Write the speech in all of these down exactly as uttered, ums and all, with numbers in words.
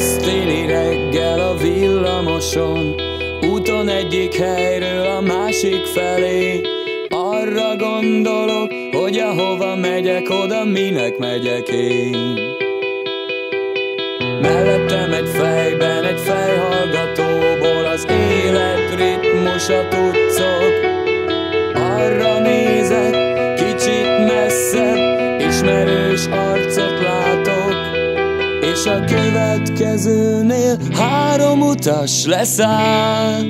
rossz téli reggel a villamoson, úton egyik helyről a másik felé. Arra gondolok, hogy ahova megyek, oda minek megyek én. Mellettem egy fejben, egy fejhallgatóból az élet ritmusa tuccog. Arra nézek, kicsit messzebb, ismerős arcot látok, és a következőnél három utas leszáll.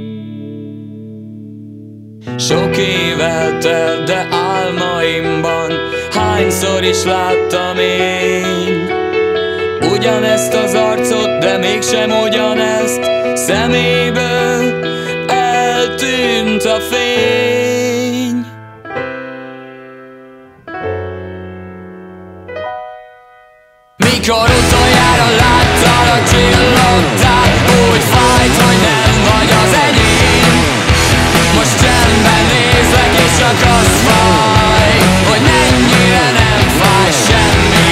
Sok év eltelt, de álmaimban hányszor is láttam én ugyanezt az arcot, de mégsem ugyanezt. Szeméből eltűnt a fény. Mikor utoljára láttalak, csillogtál, úgy fájt, hogy nem vagy az enyém. Most csendben nézlek, és csak az fáj, hogy mennyire nem fáj semmi.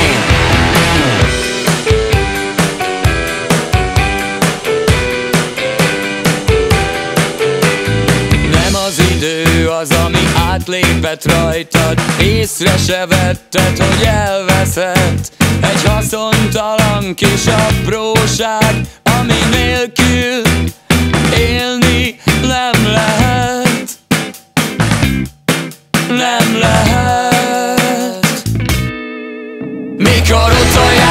Nem az idő az, ami átlépett rajtad, észre se vetted, hogy elveszett. Egy haszontalan kis apróság, ami nélkül élni nem lehet. Nem lehet. Mikor utoljára